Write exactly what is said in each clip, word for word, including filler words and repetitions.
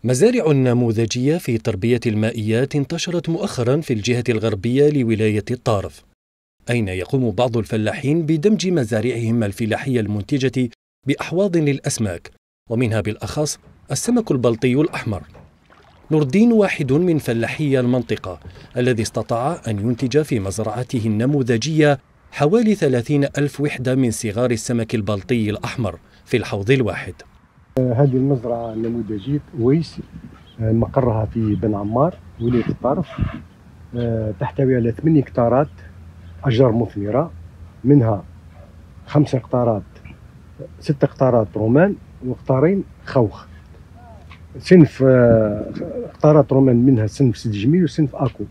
مزارع نموذجية في تربية المائيات انتشرت مؤخرا في الجهة الغربية لولاية الطارف، أين يقوم بعض الفلاحين بدمج مزارعهم الفلاحية المنتجة بأحواض للأسماك، ومنها بالأخص السمك البلطي الأحمر. نور الدين واحد من فلاحي المنطقة الذي استطاع أن ينتج في مزرعته النموذجية حوالي ثلاثين ألف وحدة من صغار السمك البلطي الأحمر في الحوض الواحد. هذه المزرعة النموذجية ويس مقرها في بن عمار ولاية الطارف، تحتوي على ثمانية هكتارات أشجار مثمرة، منها خمسة هكتارات ستة هكتارات رومان وهكتارين خوخ. صنف هكتارات رومان منها صنف سيدي جميل وصنف اكو.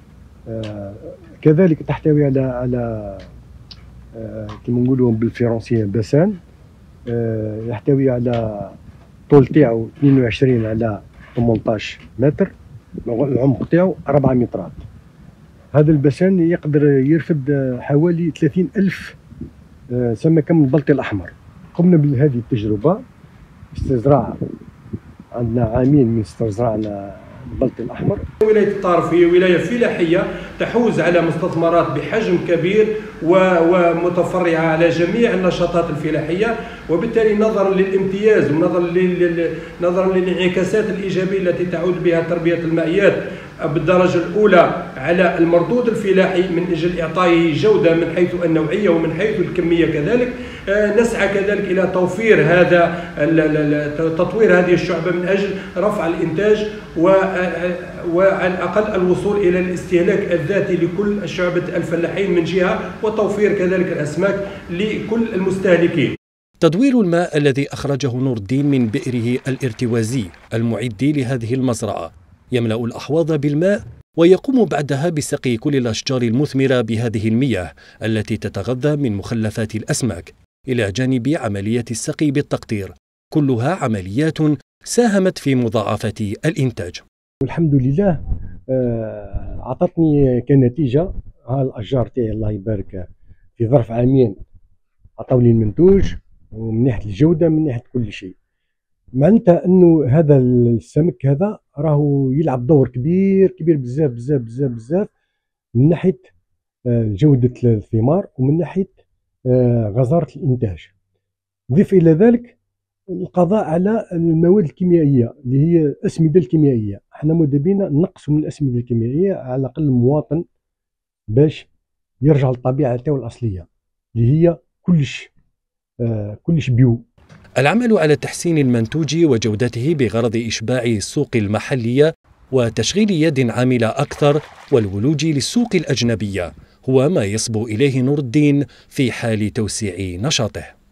كذلك تحتوي على على كما نقولوا بالفرنسية باسان، يحتوي على طول تاعو اثنين وعشرين على ثمانطاش متر، العمق تاعو أربعة مترات. هذا الباسان يقدر يرفد حوالي ثلاثين ألف سمكة من البلطي الأحمر. قمنا بهذه التجربة استزراع، عندنا عامين من استزرعنا البلطي الأحمر. ولاية الطارف هي ولاية فلاحية تحوز على مستثمرات بحجم كبير ومتفرعة على جميع النشاطات الفلاحية، وبالتالي نظرا للامتياز ونظرا نظرا للانعكاسات الإيجابية التي تعود بها تربية المائيات بالدرجة الأولى على المردود الفلاحي من أجل إعطائه جودة من حيث النوعية ومن حيث الكمية كذلك، نسعى كذلك إلى توفير هذا تطوير هذه الشعبة من أجل رفع الإنتاج وعلى الأقل الوصول إلى الاستهلاك الذاتي لكل شعبة الفلاحين من جهة، وتوفير كذلك الأسماك لكل المستهلكين. تدوير الماء الذي أخرجه نور الدين من بئره الارتوازي المعد لهذه المزرعة يملأ الأحواض بالماء، ويقوم بعدها بسقي كل الأشجار المثمرة بهذه المياه التي تتغذى من مخلفات الأسماك، إلى جانب عملية السقي بالتقطير، كلها عمليات ساهمت في مضاعفة الإنتاج. والحمد لله أعطتني كنتيجة ها الأشجار تاعي الله يبارك في ظرف عامين عطاولي المنتوج، ومن ناحية الجودة من ناحية كل شيء. معناتها انه هذا السمك هذا راهو يلعب دور كبير كبير بزاف بزاف بزاف بزاف من ناحيه جوده الثمار ومن ناحيه غزاره الانتاج. ضيف الى ذلك القضاء على المواد الكيميائيه اللي هي الاسمده الكيميائيه. احنا ماذا بينا نقصوا من الاسمده الكيميائيه على الاقل المواطن باش يرجع للطبيعه تاعو الاصليه اللي هي كلش كلش بيو. العمل على تحسين المنتوج وجودته بغرض إشباع السوق المحلية وتشغيل يد عاملة أكثر والولوج للسوق الأجنبية هو ما يصبو إليه نور الدين في حال توسيع نشاطه.